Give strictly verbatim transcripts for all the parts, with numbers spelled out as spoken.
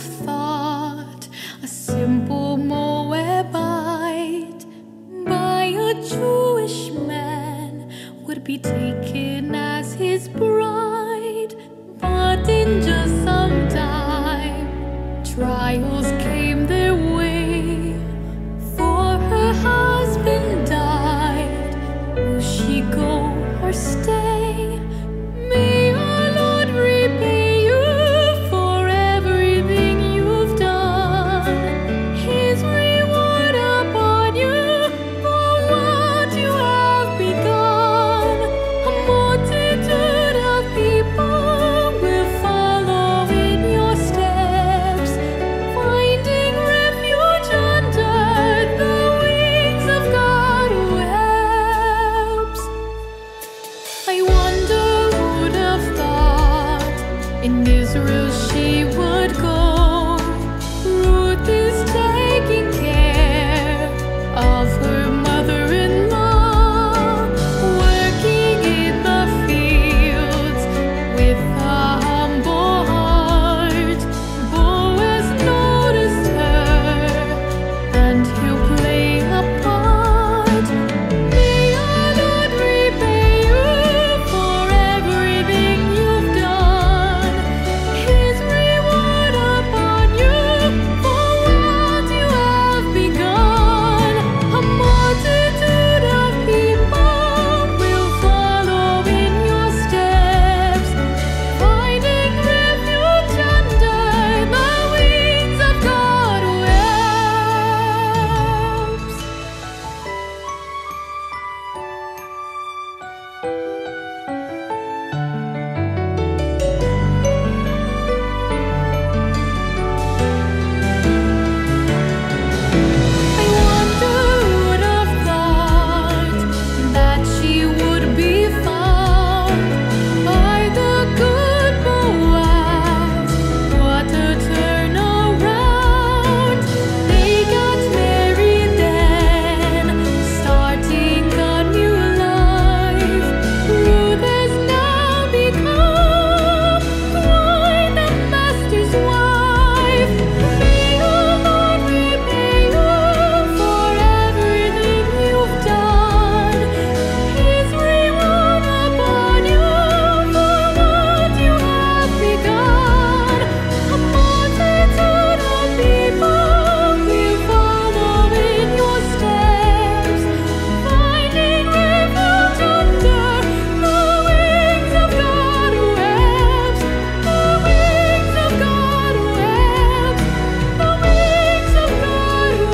thought a simple Moabite by a Jewish man would be taken as his bride? But in just some time, trials came their way, for her husband died. Will she go or stay? May our Lord repay you for everything you've done, His reward upon you for what you have begun. A multitude of people will follow in your steps, finding refuge under the wings of God who helps. I wonder who'd have thought in Israel she would go. Ruth is taking care of her mother-in-law, working in the fields with a humble heart. Boaz noticed her, and he'll play a part. May our Lord repay you for everything you've done, His reward upon you for what you have begun. A multitude of people will follow in your steps, finding refuge under the wings of God who helps. I wonder who'd have thought that she would be found by the good Boaz. What a turnaround! They got married then, starting a new life. Ruth has now become quite the master's wife. May our Lord repay you for everything you've done, His reward upon you for what you have begun. A multitude of people will follow in your steps, finding refuge under the wings of God who helps. The wings of God who helps. The wings of God who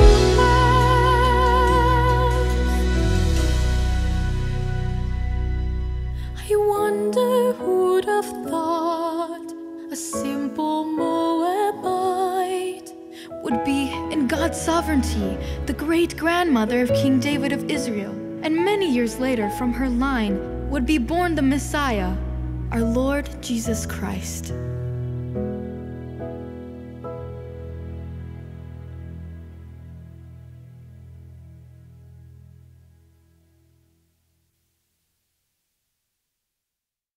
helps. I wonder who'd have thought a simple Moabite would be, in God's sovereignty, the great-grandmother of King David of Israel, and many years later from her line would be born the Messiah, our Lord Jesus Christ.